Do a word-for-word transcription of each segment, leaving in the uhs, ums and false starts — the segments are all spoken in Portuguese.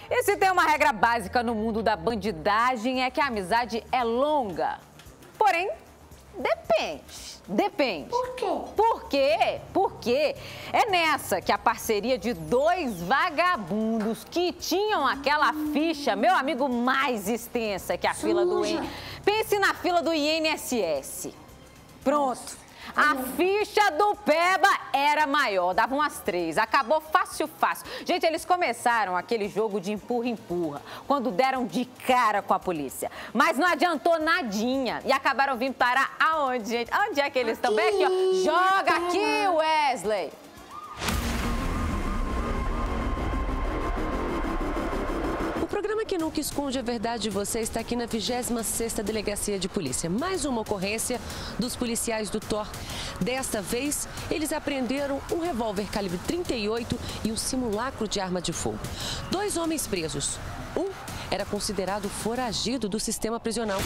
E se tem uma regra básica no mundo da bandidagem é que a amizade é longa. Porém, depende. Depende. Por quê? Por quê? Porque é nessa que a parceria de dois vagabundos que tinham aquela ficha, meu amigo, mais extensa que a Suja. fila do I N S S. Pense na fila do I N S S. Pronto. A ficha do Peba era maior, dava umas três, acabou fácil, fácil. Gente, eles começaram aquele jogo de empurra-empurra, quando deram de cara com a polícia. Mas não adiantou nadinha e acabaram vindo parar aonde, gente? Onde é que eles estão? Bem aqui, ó. Joga aqui, Wesley. O programa que nunca esconde a verdade de você está aqui na vigésima sexta Delegacia de Polícia. Mais uma ocorrência dos policiais do T O R. Desta vez, eles apreenderam um revólver calibre trinta e oito e um simulacro de arma de fogo. Dois homens presos. Um era considerado foragido do sistema prisional.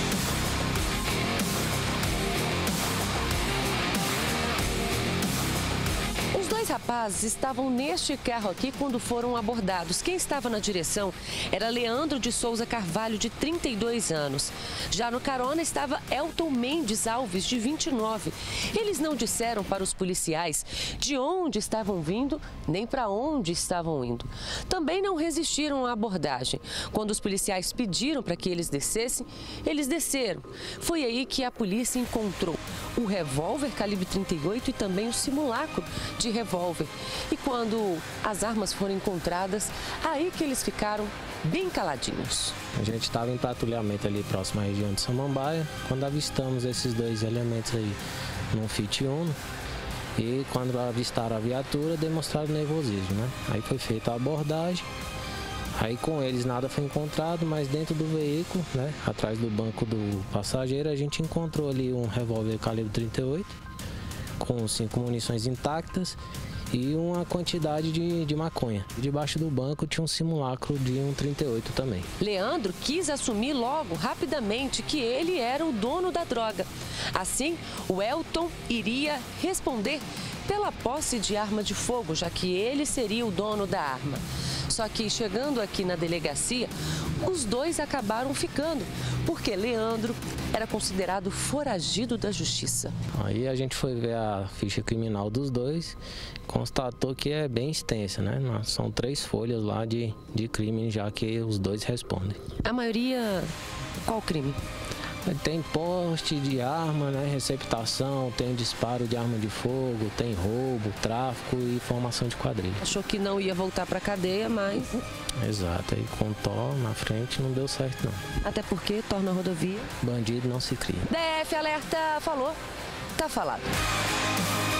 Os rapazes estavam neste carro aqui quando foram abordados. Quem estava na direção era Leandro de Souza Carvalho, de trinta e dois anos. Já no carona estava Elton Mendes Alves, de vinte e nove. Eles não disseram para os policiais de onde estavam vindo, nem para onde estavam indo. Também não resistiram à abordagem. Quando os policiais pediram para que eles descessem, eles desceram. Foi aí que a polícia encontrou o revólver calibre trinta e oito e também o simulacro de revólver. E quando as armas foram encontradas, aí que eles ficaram bem caladinhos. A gente estava em patrulhamento ali próximo à região de Samambaia, quando avistamos esses dois elementos aí num Fiat Uno. E quando avistaram a viatura, demonstraram nervosismo, né? Aí foi feita a abordagem. Aí com eles nada foi encontrado, mas dentro do veículo, né, atrás do banco do passageiro, a gente encontrou ali um revólver calibre trinta e oito, com cinco munições intactas e uma quantidade de, de maconha. Debaixo do banco tinha um simulacro de um trinta e oito também. Leandro quis assumir logo, rapidamente, que ele era o dono da droga. Assim, o Elton iria responder pela posse de arma de fogo, já que ele seria o dono da arma. Só que chegando aqui na delegacia, os dois acabaram ficando, porque Leandro era considerado foragido da justiça. Aí a gente foi ver a ficha criminal dos dois, constatou que é bem extensa, né? São três folhas lá de, de crime, já que os dois respondem. A maioria, qual crime? Tem porte de arma, né? Receptação, tem disparo de arma de fogo, tem roubo, tráfico e formação de quadrilha. Achou que não ia voltar para cadeia, mas... Exato, aí com o T O R na frente não deu certo não. Até porque torna a rodovia... Bandido não se cria. D F Alerta falou, tá falado.